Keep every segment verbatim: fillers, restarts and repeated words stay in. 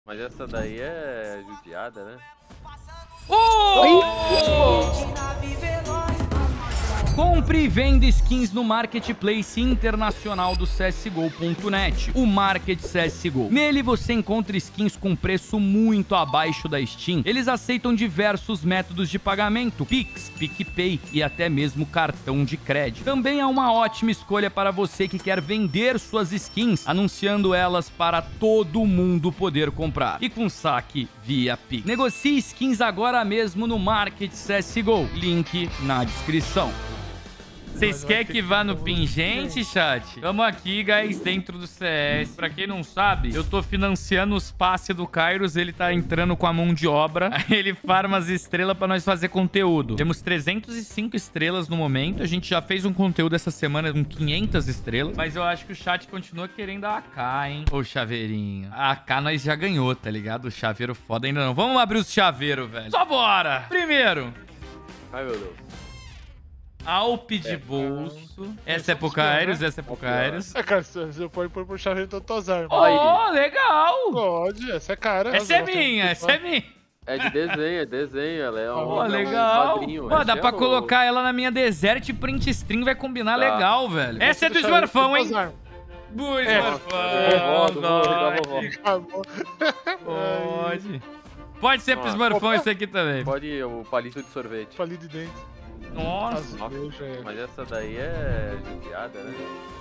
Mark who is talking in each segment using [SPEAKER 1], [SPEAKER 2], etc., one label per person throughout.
[SPEAKER 1] Mas essa daí é judiada, né?
[SPEAKER 2] Oh! Compre e venda skins no Marketplace Internacional do C S G O ponto net, o Market C S G O. Nele você encontra skins com preço muito abaixo da Steam. Eles aceitam diversos métodos de pagamento, Pix, PicPay e até mesmo cartão de crédito. Também é uma ótima escolha para você que quer vender suas skins, anunciando elas para todo mundo poder comprar. E com saque via Pix. Negocie skins agora mesmo no Market C S G O. Link na descrição. Vocês querem que vá no pingente, chat? Tamo aqui, guys, dentro do C S. Pra quem não sabe, eu tô financiando os passes do Kairos. Ele tá entrando com a mão de obra. Aí ele farma as estrelas pra nós fazer conteúdo. Temos trezentas e cinco estrelas no momento. A gente já fez um conteúdo essa semana com quinhentas estrelas. Mas eu acho que o chat continua querendo a A K, hein? Ô, chaveirinho. A A K nós já ganhou, tá ligado? O chaveiro foda ainda não. Vamos abrir os chaveiros, velho. Só bora! Primeiro.
[SPEAKER 1] Ai, meu Deus.
[SPEAKER 2] Alpe de bolso. Essa é pro Kairos, essa é pro Kairos.
[SPEAKER 3] É, cara, você pode pôr por chave em todas as armas.
[SPEAKER 2] Oh, legal!
[SPEAKER 3] Pode, essa é cara.
[SPEAKER 2] Essa é minha, essa é minha.
[SPEAKER 1] É de desenho, é desenho, ela é um...
[SPEAKER 2] Pô, legal. Pô, dá pra colocar ela na minha Desert Print String, vai combinar legal, velho. Essa é do Smurfão, hein? Do Smurfão. Pode. Pode ser pro Smurfão esse aqui também.
[SPEAKER 1] Pode o palito de sorvete.
[SPEAKER 3] Palito de dente.
[SPEAKER 2] Nossa.
[SPEAKER 1] Mas essa daí é judiada, né?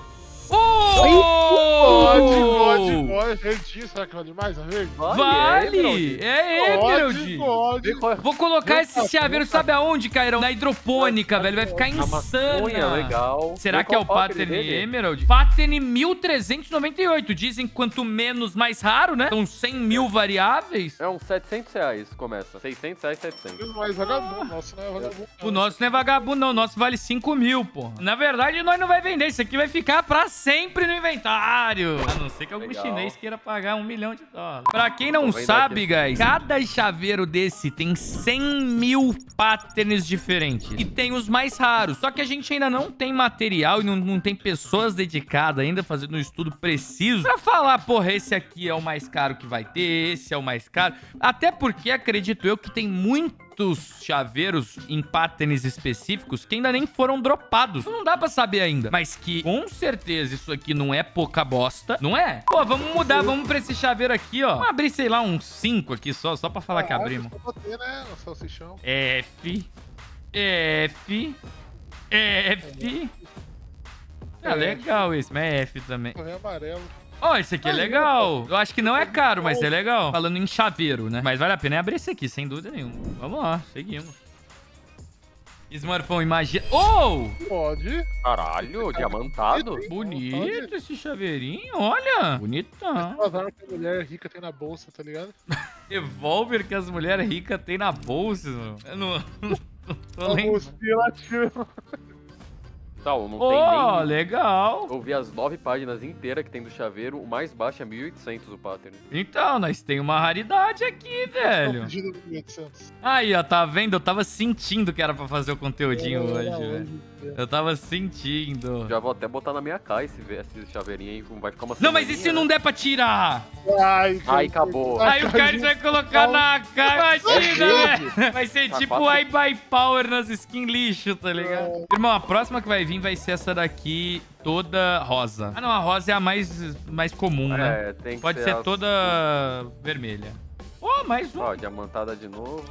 [SPEAKER 2] Oh!
[SPEAKER 3] Pode, pode, pode. Verdinho, será que vale mais a verde?
[SPEAKER 2] Vale! É Emerald!
[SPEAKER 3] Pode, pode.
[SPEAKER 2] Vou colocar esse chaveiro, sabe aonde, Cairão? Na hidropônica, velho. Vai ficar insano.
[SPEAKER 1] Legal.
[SPEAKER 2] Será que é o Pattern Emerald? Pattern mil trezentos e noventa e oito. Dizem quanto menos, mais raro, né? São cem mil variáveis.
[SPEAKER 1] É uns setecentos reais, começa. seiscentos reais, setecentos.
[SPEAKER 3] Mas vagabundo, nosso não é vagabundo.
[SPEAKER 2] O nosso não é vagabundo, não. O nosso vale cinco mil, pô. Na verdade, nós não vai vender. Isso aqui vai ficar pra sempre no inventário. A não ser que algum
[SPEAKER 1] Legal.
[SPEAKER 2] chinês queira pagar um milhão de dólares. Pra quem não sabe, guys, cada chaveiro desse tem cem mil patterns diferentes. E tem os mais raros. Só que a gente ainda não tem material e não, não tem pessoas dedicadas ainda fazendo um estudo preciso pra falar, porra, esse aqui é o mais caro que vai ter, esse é o mais caro. Até porque acredito eu que tem muito chaveiros em patterns específicos que ainda nem foram dropados. Não dá pra saber ainda. Mas que, com certeza, isso aqui não é pouca bosta. Não é? Pô, vamos mudar. Vamos pra esse chaveiro aqui, ó. Vamos abrir, sei lá, uns cinco aqui só. Só pra falar ah, que abrimos.
[SPEAKER 3] Bater, né, no salsichão.
[SPEAKER 2] F. F. F. Ah, legal esse. Mas é F também.
[SPEAKER 3] É amarelo.
[SPEAKER 2] Ó, oh, esse aqui é legal. Eu acho que não é caro, mas é legal. Falando em chaveiro, né? Mas vale a pena abrir esse aqui, sem dúvida nenhuma. Vamos lá, seguimos. Smurfão, imagina... Oh!
[SPEAKER 3] Pode.
[SPEAKER 1] Caralho, diamantado.
[SPEAKER 2] Bonito esse chaveirinho, olha. Bonitão.
[SPEAKER 3] As armas que a mulher rica tem na bolsa, tá ligado?
[SPEAKER 2] Revólver que as mulheres ricas têm na bolsa, mano. Eu não... não tô lembrando.
[SPEAKER 1] Tal, não
[SPEAKER 2] oh,
[SPEAKER 1] tem nem...
[SPEAKER 2] legal.
[SPEAKER 1] Eu vi as nove páginas inteiras que tem do chaveiro, o mais baixo é mil e oitocentos o pattern.
[SPEAKER 2] Então, nós tem uma raridade aqui, velho. Aí, ó, tá vendo? Eu tava sentindo que era pra fazer o conteúdinho é, hoje, velho. Eu tava sentindo.
[SPEAKER 1] Já vou até botar na minha K esse, esse chaveirinho aí, vai ficar uma
[SPEAKER 2] Não, mas e se não
[SPEAKER 1] né?
[SPEAKER 2] der pra tirar?
[SPEAKER 3] Ai,
[SPEAKER 1] Ai acabou.
[SPEAKER 2] Aí o cara vai colocar na K, imagina, velho. Vai ser tipo o I Buy Power nas skins lixo, tá ligado? Irmão, a próxima que vai vir vai ser essa daqui toda rosa. Ah, não, a rosa é a mais, mais comum, né?
[SPEAKER 1] É, tem que
[SPEAKER 2] Pode
[SPEAKER 1] ser,
[SPEAKER 2] ser
[SPEAKER 1] as...
[SPEAKER 2] toda vermelha. Oh, mais um.
[SPEAKER 1] Ó, diamantada de novo.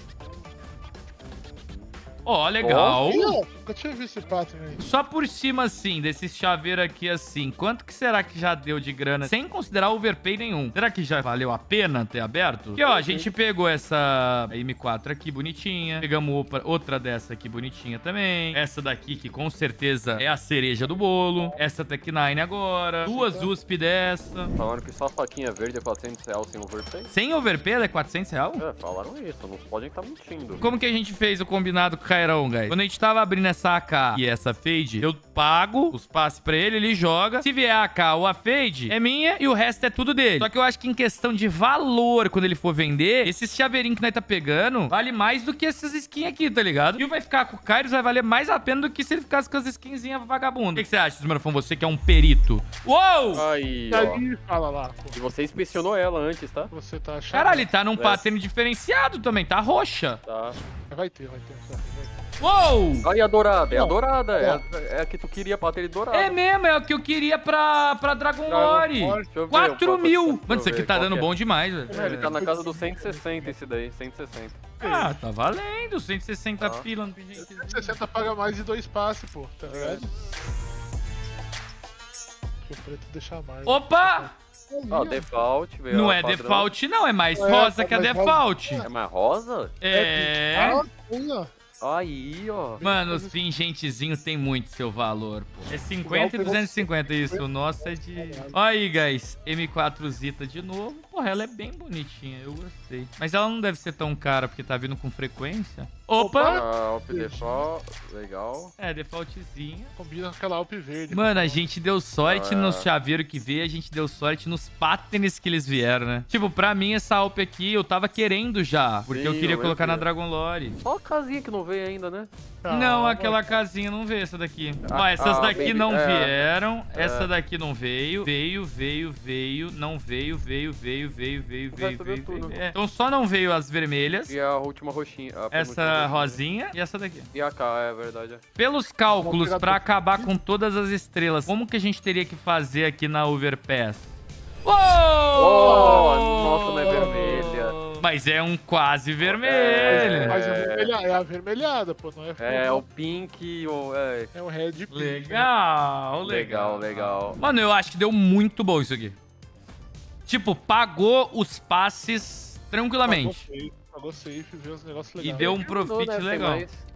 [SPEAKER 2] Ó, oh, legal.
[SPEAKER 3] Oh, nunca tinha visto esse pattern aí.
[SPEAKER 2] Só por cima, assim, desse chaveiro aqui, assim, quanto que será que já deu de grana? Sem considerar overpay nenhum. Será que já valeu a pena ter aberto? Porque, ó, a gente pegou essa M quatro aqui, bonitinha. Pegamos outra dessa aqui, bonitinha também. Essa daqui, que com certeza é a cereja do bolo. Essa Tech nine agora. Duas U S P dessa.
[SPEAKER 1] Falaram que só a faquinha verde é quatrocentos reais sem overpay.
[SPEAKER 2] Sem overpay é quatrocentos reais?
[SPEAKER 1] É, falaram isso, não podem estar mentindo.
[SPEAKER 2] Como que a gente fez o combinado com o Cairão, guys. Quando a gente tava abrindo essa A K e essa Fade, eu pago os passes pra ele, ele joga. Se vier a A K ou a Fade, é minha e o resto é tudo dele. Só que eu acho que em questão de valor, quando ele for vender, esses chaveirinhos que nós tá pegando, vale mais do que essas skins aqui, tá ligado? E o vai ficar com o Kairos vai valer mais a pena do que se ele ficasse com as skinzinhas vagabundas. O que, que você acha, Smerfão? Você que é um perito. Uou!
[SPEAKER 1] Aí,
[SPEAKER 3] E
[SPEAKER 1] ó.
[SPEAKER 3] aí, fala lá, pô.
[SPEAKER 1] E você inspecionou ela antes, tá?
[SPEAKER 3] Você tá achando.
[SPEAKER 2] Caralho, ele tá num
[SPEAKER 1] É.
[SPEAKER 2] pattern diferenciado também, tá roxa.
[SPEAKER 1] Tá.
[SPEAKER 3] Vai ter, vai ter. Vai ter.
[SPEAKER 2] Uou!
[SPEAKER 1] Aí a dourada, é a
[SPEAKER 3] Não.
[SPEAKER 1] dourada. É a, é a que tu queria pra ter dourada.
[SPEAKER 2] É mesmo, é o que eu queria pra, pra Dragon Lore.
[SPEAKER 3] Lore.
[SPEAKER 1] Deixa eu ver,
[SPEAKER 2] quatro
[SPEAKER 1] eu posso-
[SPEAKER 2] mil.
[SPEAKER 1] deixa eu
[SPEAKER 2] Mano, isso aqui
[SPEAKER 1] ver
[SPEAKER 2] tá
[SPEAKER 1] qual
[SPEAKER 2] dando
[SPEAKER 1] que é.
[SPEAKER 2] bom demais, velho.
[SPEAKER 1] É, ele tá na casa dos cento e sessenta esse daí, cento e sessenta.
[SPEAKER 2] Ah, tá valendo. cento e sessenta
[SPEAKER 1] Ah.
[SPEAKER 2] pila no P G.
[SPEAKER 3] cento e sessenta paga mais de dois passes, pô. Tá ligado? Deixa o preto deixar mais.
[SPEAKER 2] Opa!
[SPEAKER 1] Ó, default, veio
[SPEAKER 2] Não
[SPEAKER 1] a
[SPEAKER 2] é
[SPEAKER 1] padrão.
[SPEAKER 2] default, não. É mais
[SPEAKER 3] É,
[SPEAKER 2] rosa
[SPEAKER 3] é
[SPEAKER 2] que a
[SPEAKER 3] mais
[SPEAKER 2] default.
[SPEAKER 1] É mais rosa?
[SPEAKER 2] É.
[SPEAKER 3] Ah, sim, ó.
[SPEAKER 1] Aí, ó.
[SPEAKER 2] Mano, os pingentezinhos tem muito seu valor, pô. É cinquenta e duzentos e cinquenta, isso. O nosso é de... Ó aí, guys. M quatro Zita de novo. Porra, ela é bem bonitinha, eu gostei. Mas ela não deve ser tão cara, porque tá vindo com frequência. Opa!
[SPEAKER 1] Ah, Op default, legal.
[SPEAKER 2] É, defaultzinha.
[SPEAKER 3] Combina com aquela Alp verde.
[SPEAKER 2] Mano, a gente deu sorte
[SPEAKER 1] Ah.
[SPEAKER 2] no chaveiro que veio, a gente deu sorte nos patterns que eles vieram, né? Tipo, pra mim, essa Alp aqui, eu tava querendo já, porque
[SPEAKER 1] Sim,
[SPEAKER 2] eu queria
[SPEAKER 1] eu
[SPEAKER 2] colocar na
[SPEAKER 1] vi.
[SPEAKER 2] Dragon Lore.
[SPEAKER 1] Só a casinha que não veio ainda, né?
[SPEAKER 2] Não, aquela casinha não veio, essa daqui. Ó,
[SPEAKER 1] Ah,
[SPEAKER 2] essas
[SPEAKER 1] ah,
[SPEAKER 2] daqui
[SPEAKER 1] baby,
[SPEAKER 2] não
[SPEAKER 1] é.
[SPEAKER 2] vieram,
[SPEAKER 1] É.
[SPEAKER 2] essa daqui não veio. Veio, veio, veio, não veio, veio, veio, veio, veio,
[SPEAKER 1] O
[SPEAKER 2] veio,
[SPEAKER 1] resto
[SPEAKER 2] veio,
[SPEAKER 1] veio tudo.
[SPEAKER 2] veio. É. Então só não veio as vermelhas,
[SPEAKER 1] E a última roxinha. a penúltima
[SPEAKER 2] essa rosinha e essa daqui.
[SPEAKER 1] E a K, é verdade. é.
[SPEAKER 2] Pelos cálculos,
[SPEAKER 3] pegar
[SPEAKER 2] pra
[SPEAKER 3] tudo.
[SPEAKER 2] acabar com todas as estrelas, como que a gente teria que fazer aqui na Overpass? Uou!
[SPEAKER 1] Oh, nossa, não é vermelha.
[SPEAKER 2] Mas é um quase
[SPEAKER 1] É.
[SPEAKER 2] vermelho.
[SPEAKER 3] Mas é, vermelha- é avermelhada, pô. Não é
[SPEAKER 1] É, o pink, o... É,
[SPEAKER 3] É o red pink. né?
[SPEAKER 2] Legal, legal.
[SPEAKER 1] legal, legal.
[SPEAKER 2] Mano, eu acho que deu muito bom isso aqui. Tipo, pagou os passes
[SPEAKER 3] Pagou
[SPEAKER 2] tranquilamente.
[SPEAKER 3] safe, pagou safe, viu os negócios
[SPEAKER 2] E
[SPEAKER 3] legais.
[SPEAKER 2] deu um
[SPEAKER 1] Terminou,
[SPEAKER 2] profit
[SPEAKER 1] né, tem
[SPEAKER 2] legal.
[SPEAKER 1] mais.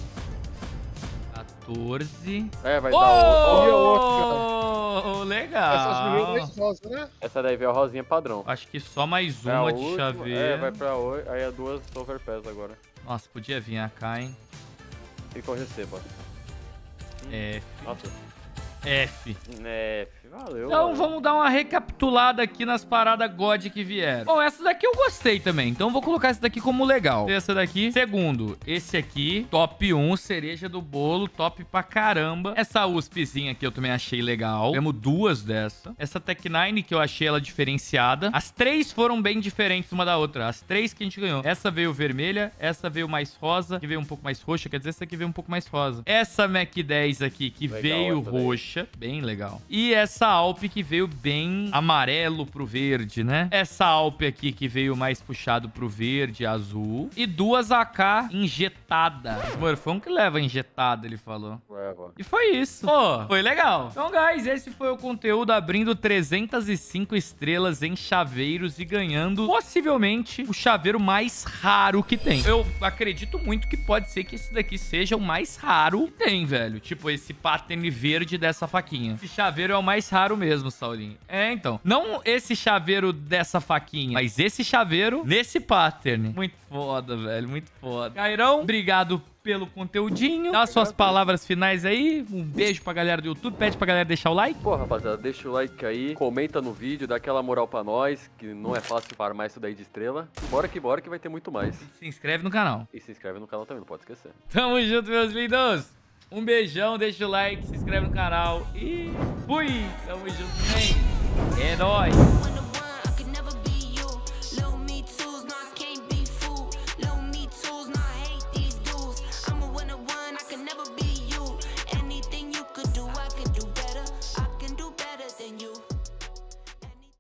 [SPEAKER 2] quatorze.
[SPEAKER 1] É, vai dar outra.
[SPEAKER 2] Oh, legal.
[SPEAKER 3] Essas vermelhas rosas, né?
[SPEAKER 1] Essa daí veio a rosinha padrão.
[SPEAKER 2] Acho que só mais
[SPEAKER 1] É a
[SPEAKER 2] uma de
[SPEAKER 1] última,
[SPEAKER 2] chaveiro.
[SPEAKER 1] É, vai pra oito. Aí é duas overpass agora.
[SPEAKER 2] Nossa, podia vir a cá, hein?
[SPEAKER 1] Tem que eu receba.
[SPEAKER 2] F.
[SPEAKER 1] Nossa.
[SPEAKER 2] F.
[SPEAKER 1] F, valeu.
[SPEAKER 2] Então
[SPEAKER 1] mano.
[SPEAKER 2] vamos dar uma recapitulada aqui nas paradas God que vieram. Bom, essa daqui eu gostei também, então vou colocar essa daqui como legal. Essa daqui. Segundo, esse aqui, top um, cereja do bolo, top pra caramba. Essa USPzinha aqui eu também achei legal. Temos duas dessa. Essa Tech nine que eu achei ela diferenciada. As três foram bem diferentes uma da outra. As três que a gente ganhou. Essa veio vermelha, essa veio mais rosa, que veio um pouco mais roxa, quer dizer, essa aqui veio um pouco mais rosa. Essa Mac dez aqui que
[SPEAKER 1] Legal
[SPEAKER 2] veio
[SPEAKER 1] essa daí.
[SPEAKER 2] roxa. Bem legal. E essa Alp que veio bem amarelo pro verde, né? Essa Alp aqui que veio mais puxado pro verde, azul. E duas A K injetada. Smurfão que leva injetada, ele falou.
[SPEAKER 1] Leva.
[SPEAKER 2] E foi isso. Pô, foi legal. Então, guys, esse foi o conteúdo abrindo trezentas e cinco estrelas em chaveiros e ganhando, possivelmente, o chaveiro mais raro que tem. Eu acredito muito que pode ser que esse daqui seja o mais raro que tem, velho. Tipo, esse pattern verde dessa faquinha. Esse chaveiro é o mais raro mesmo, Saulinho. É, então. Não esse chaveiro dessa faquinha, mas esse chaveiro nesse pattern. Muito foda, velho. Muito foda. Cairão, obrigado pelo conteúdinho. Dá suas palavras finais aí. Um beijo pra galera do YouTube. Pede pra galera deixar o like.
[SPEAKER 1] Pô, rapaziada, deixa o like aí, comenta no vídeo, dá aquela moral pra nós, que não é fácil farmar isso daí de estrela. Bora que bora que vai ter muito mais.
[SPEAKER 2] Se inscreve no canal.
[SPEAKER 1] E se inscreve no canal também, não pode esquecer.
[SPEAKER 2] Tamo junto, meus lindos. Um beijão, deixa o like, se inscreve no canal e fui! Tamo junto, man. É nóis!